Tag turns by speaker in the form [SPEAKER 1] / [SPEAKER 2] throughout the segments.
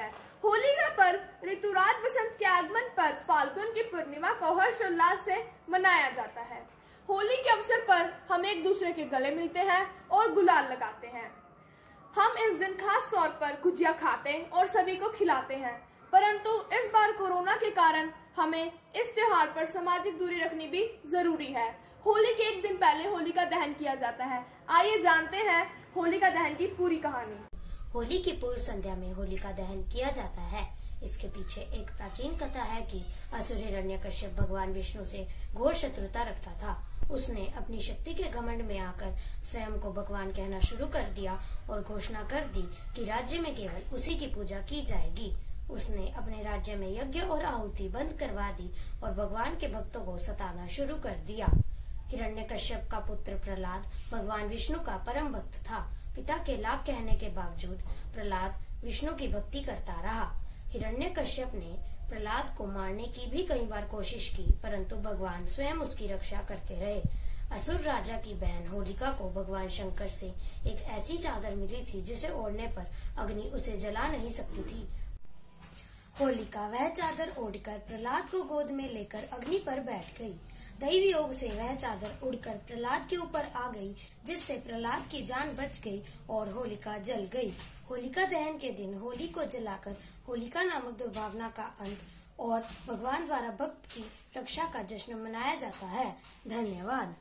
[SPEAKER 1] है। होली का पर्व ऋतुराज बसंत के आगमन पर फाल्गुन की पूर्णिमा को हर्षोल्लास से मनाया जाता है। होली के अवसर पर हम एक दूसरे के गले मिलते हैं और गुलाल लगाते हैं। हम इस दिन खास तौर पर गुजिया खाते और सभी को खिलाते हैं, परंतु इस बार कोरोना के कारण हमें इस त्योहार पर सामाजिक दूरी रखनी भी जरूरी है। होली के एक दिन पहले होलिका दहन किया जाता है। आइए जानते हैं होलिका दहन की पूरी कहानी।
[SPEAKER 2] होली की पूर्व संध्या में होलिका दहन किया जाता है। इसके पीछे एक प्राचीन कथा है कि असुर हिरण्यकश्यप भगवान विष्णु से घोर शत्रुता रखता था। उसने अपनी शक्ति के घमंड में आकर स्वयं को भगवान कहना शुरू कर दिया और घोषणा कर दी कि राज्य में केवल उसी की पूजा की जाएगी। उसने अपने राज्य में यज्ञ और आहुति बंद करवा दी और भगवान के भक्तों को सताना शुरू कर दिया। हिरण्यकश्यप का पुत्र प्रहलाद भगवान विष्णु का परम भक्त था। पिता के लाख कहने के बावजूद प्रहलाद विष्णु की भक्ति करता रहा। हिरण्यकश्यप ने प्रहलाद को मारने की भी कई बार कोशिश की, परंतु भगवान स्वयं उसकी रक्षा करते रहे। असुर राजा की बहन होलिका को भगवान शंकर से एक ऐसी चादर मिली थी जिसे ओढ़ने पर अग्नि उसे जला नहीं सकती थी। होलिका वह चादर ओढ़कर प्रहलाद को गोद में लेकर अग्नि पर बैठ गई। दैवी योग से वह चादर उड़कर प्रहलाद के ऊपर आ गई, जिससे प्रहलाद की जान बच गई और होलिका जल गई। होलिका दहन के दिन होली को जलाकर होलिका नामक दुर्भावना का अंत और भगवान द्वारा भक्त की रक्षा का जश्न मनाया जाता है। धन्यवाद।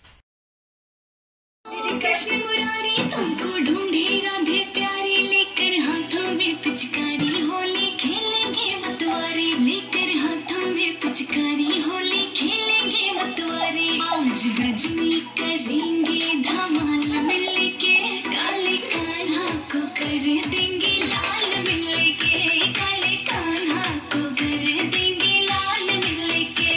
[SPEAKER 3] कृष्ण मुरारी तुमको ढूंढे राधे प्यारी, लेकर हाथों में पिचकारी होली खेलेंगे मतवारे, लेकर हाथों में पिचकारी होली खेलेंगे मतवारे। आज ब्रज में करेंगे धमाल मिलके, काले कान्हा को कर देंगे लाल मिलके, काले कान्हा को कर देंगे लाल मिलके।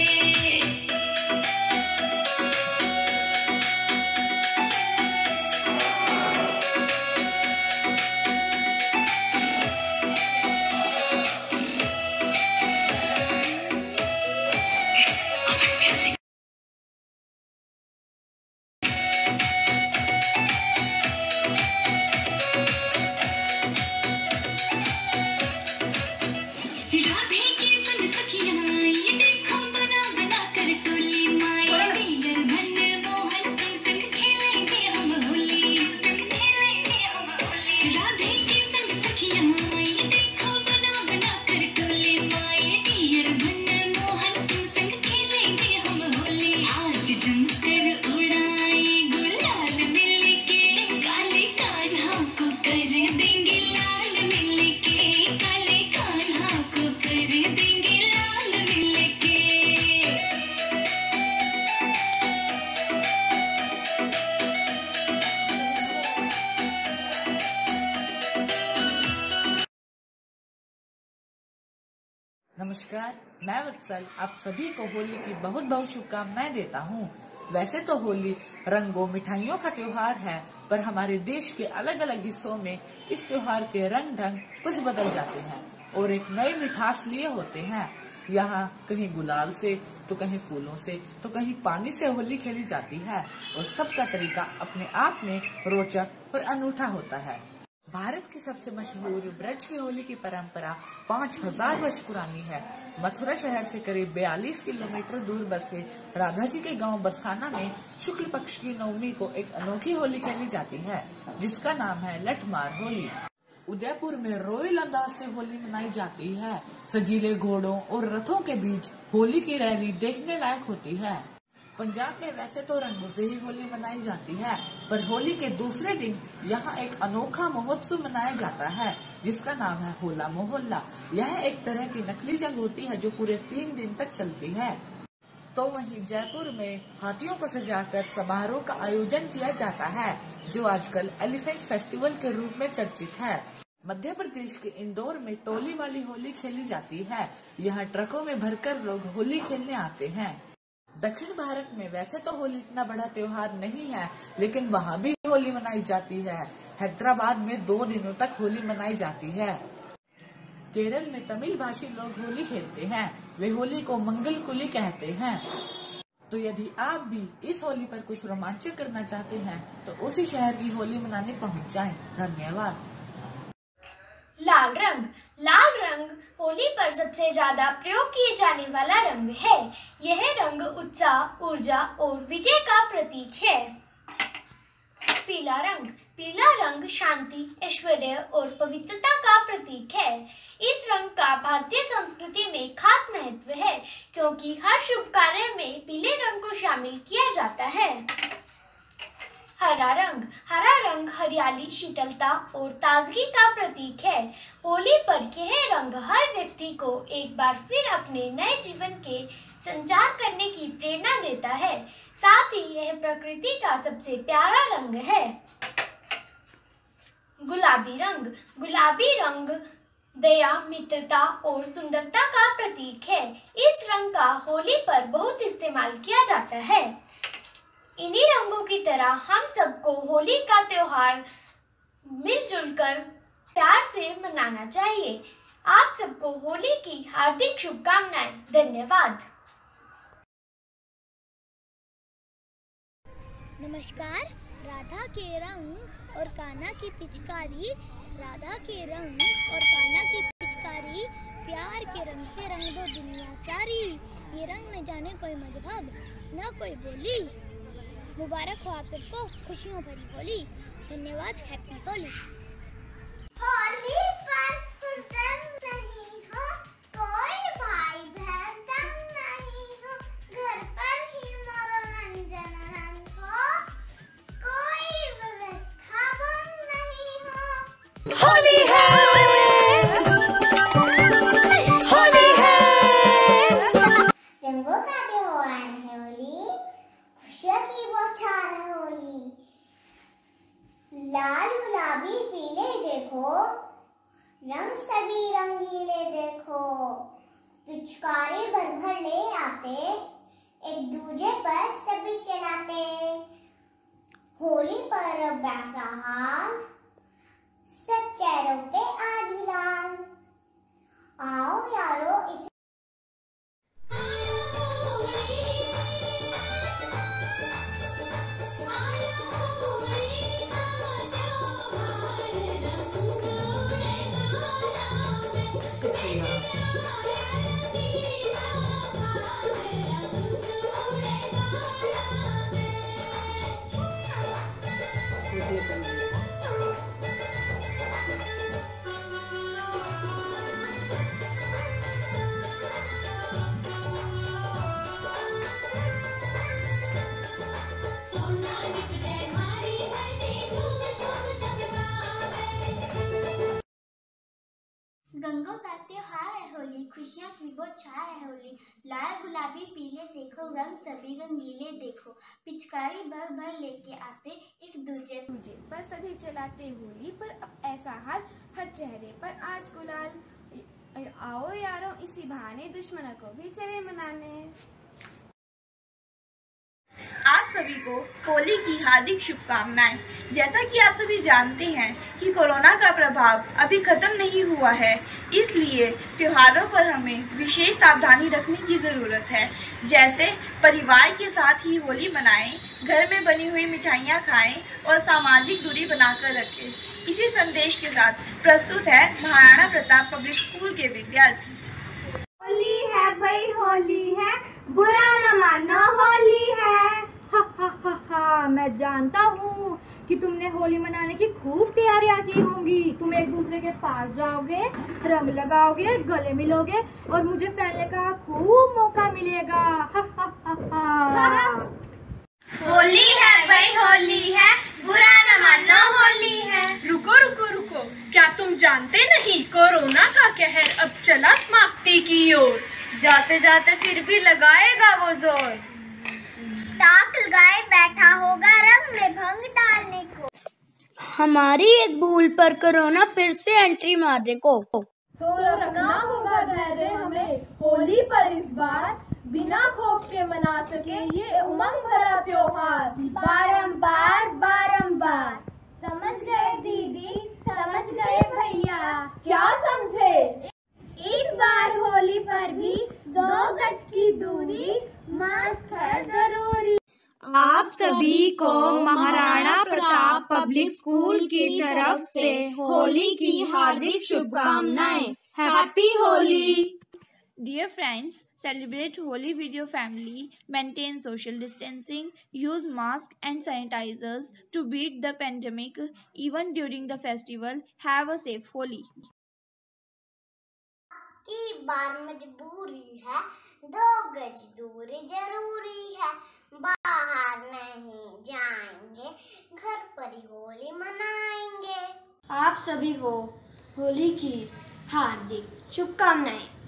[SPEAKER 4] नमस्कार, मैं वत्सल आप सभी को होली की बहुत बहुत शुभकामनाएं देता हूं। वैसे तो होली रंगों मिठाइयों का त्योहार है, पर हमारे देश के अलग अलग हिस्सों में इस त्योहार के रंग ढंग कुछ बदल जाते हैं और एक नई मिठास लिए होते हैं। यहाँ कहीं गुलाल से तो कहीं फूलों से तो कहीं पानी से होली खेली जाती है और सबका तरीका अपने आप में रोचक और अनूठा होता है। भारत की सबसे मशहूर ब्रज की होली की परंपरा 5000 वर्ष पुरानी है। मथुरा शहर से करीब 42 किलोमीटर दूर बसे राधा जी के गांव बरसाना में शुक्ल पक्ष की नवमी को एक अनोखी होली खेली जाती है, जिसका नाम है लठमार होली। उदयपुर में रॉयल अंदाज से होली मनाई जाती है। सजीले घोड़ों और रथों के बीच होली की रैली देखने लायक होती है। पंजाब में वैसे तो रंगों से ही होली मनाई जाती है, पर होली के दूसरे दिन यहाँ एक अनोखा महोत्सव मनाया जाता है, जिसका नाम है होला मोहल्ला। यह एक तरह की नकली जंग होती है जो पूरे 3 दिन तक चलती है। तो वहीं जयपुर में हाथियों को सजाकर समारोह का आयोजन किया जाता है, जो आजकल एलिफेंट फेस्टिवल के रूप में चर्चित है। मध्य प्रदेश के इंदौर में टोली वाली होली खेली जाती है। यहाँ ट्रकों में भरकर लोग होली खेलने आते हैं। दक्षिण भारत में वैसे तो होली इतना बड़ा त्योहार नहीं है, लेकिन वहाँ भी होली मनाई जाती है। हैदराबाद में 2 दिनों तक होली मनाई जाती है। केरल में तमिल भाषी लोग होली खेलते हैं। वे होली को मंगलकुली कहते हैं। तो यदि आप भी इस होली पर कुछ रोमांचक करना चाहते हैं तो उसी शहर की होली मनाने पहुँच जाएं। धन्यवाद।
[SPEAKER 5] लाल होली पर सबसे ज्यादा प्रयोग किए जाने वाला रंग है। यह रंग उत्साह, ऊर्जा और विजय का प्रतीक है। पीला रंग। पीला रंग शांति, ऐश्वर्य और पवित्रता का प्रतीक है। इस रंग का भारतीय संस्कृति में खास महत्व है, क्योंकि हर शुभ कार्य में पीले रंग को शामिल किया जाता है। हरा रंग। हरा रंग हरियाली, शीतलता और ताजगी का प्रतीक है। होली पर यह रंग हर व्यक्ति को एक बार फिर अपने नए जीवन के संचार करने की प्रेरणा देता है। साथ ही यह प्रकृति का सबसे प्यारा रंग है। गुलाबी रंग। गुलाबी रंग दया, मित्रता और सुंदरता का प्रतीक है। इस रंग का होली पर बहुत इस्तेमाल किया जाता है। इन्हीं रंगों की तरह हम सबको होली का त्योहार मिलजुल कर प्यार से मनाना चाहिए। आप सबको होली की हार्दिक शुभकामनाएं। धन्यवाद।
[SPEAKER 6] नमस्कार। राधा के रंग और कान्हा की पिचकारी। राधा के रंग और कान्हा की पिचकारी, प्यार के रंग से रंग दो दुनिया सारी। ये रंग न जाने कोई मजहब, न कोई बोली। मुबारक हो आप सबको खुशियों भरी होली। धन्यवाद। हैप्पी होली।
[SPEAKER 7] होली पर रंग नहीं हो, कोई भाई बहन तंग नहीं हो, घर पर ही मनोरंजन रंग हो, कोई व्यवस्था भंग नहीं हो।
[SPEAKER 3] होली है, होली है।
[SPEAKER 7] रंगों का त्योहार है होली, खुशियों की बौछार है होली। लाल गुलाबी पीले देखो, रंग सभी रंगीले देखो। पिचकारी भर भर ले आते, एक दूजे पर सभी चलाते। होली पर अब ऐसा हाल, सब चेहरों पे आज गुलाल। आओ यारो इस
[SPEAKER 6] गंगों का त्योहार है होली, खुशियों की बौछार है होली। लाल गुलाबी पीले देखो, रंग सभी रंगीले देखो। पिचकारी भर भर लेके आते, एक दूजे
[SPEAKER 1] पर सभी चलाते। होली पर अब ऐसा हाल, हर चेहरे पर आज गुलाल। आओ यारों इसी बहाने दुश्मनों को भी चले मनाने।
[SPEAKER 8] आप सभी को होली की हार्दिक शुभकामनाएं। जैसा कि आप सभी जानते हैं कि कोरोना का प्रभाव अभी खत्म नहीं हुआ है, इसलिए त्योहारों पर हमें विशेष सावधानी रखने की ज़रूरत है। जैसे परिवार के साथ ही होली मनाएं, घर में बनी हुई मिठाइयां खाएं और सामाजिक दूरी बनाकर रखें। इसी संदेश के साथ प्रस्तुत है महाराणा प्रताप पब्लिक स्कूल के विद्यार्थी।
[SPEAKER 7] होली है भाई होली है, बुरा न मानो होली है।
[SPEAKER 9] मैं जानता हूँ कि तुमने होली मनाने की खूब तैयारियां की होंगी। तुम एक दूसरे के पास जाओगे, रंग लगाओगे, गले मिलोगे और मुझे फैलने का खूब मौका मिलेगा।
[SPEAKER 7] होली है भाई होली है, बुरा न मानो होली है।
[SPEAKER 10] रुको रुको रुको, क्या तुम जानते नहीं कोरोना का कहर अब चला समाप्ति की ओर।
[SPEAKER 8] जाते जाते फिर भी लगाएगा वो जोर।
[SPEAKER 7] ताक लगाए बैठा होगा रंग में भंग डालने को।
[SPEAKER 6] हमारी एक भूल पर कोरोना फिर से एंट्री मारने को।
[SPEAKER 1] तो रखना होगा धैर्य हमें, होली पर इस बार बिना खौफ के मना सके ये उमंग भरा त्योहार।
[SPEAKER 7] बारंबार बारंबार समझ गए दीदी, समझ गए भैया,
[SPEAKER 1] क्या समझे?
[SPEAKER 7] इस बार होली पर भी 2 गज की दूरी, मास्क है जरूरी।
[SPEAKER 11] आप सभी को महाराणा प्रताप पब्लिक स्कूल की तरफ से होली की हार्दिक शुभकामनाएं। Happy Holi.
[SPEAKER 8] Dear friends, celebrate Holi with your family, maintain social distancing, use masks and sanitizers to beat the pandemic even during the festival. Have a safe Holi.
[SPEAKER 6] की बार मजबूरी है, 2 गज दूरी जरूरी है, बाहर नहीं जाएंगे, घर पर ही होली मनाएंगे।
[SPEAKER 2] आप सभी को होली की हार्दिक शुभकामनाएं।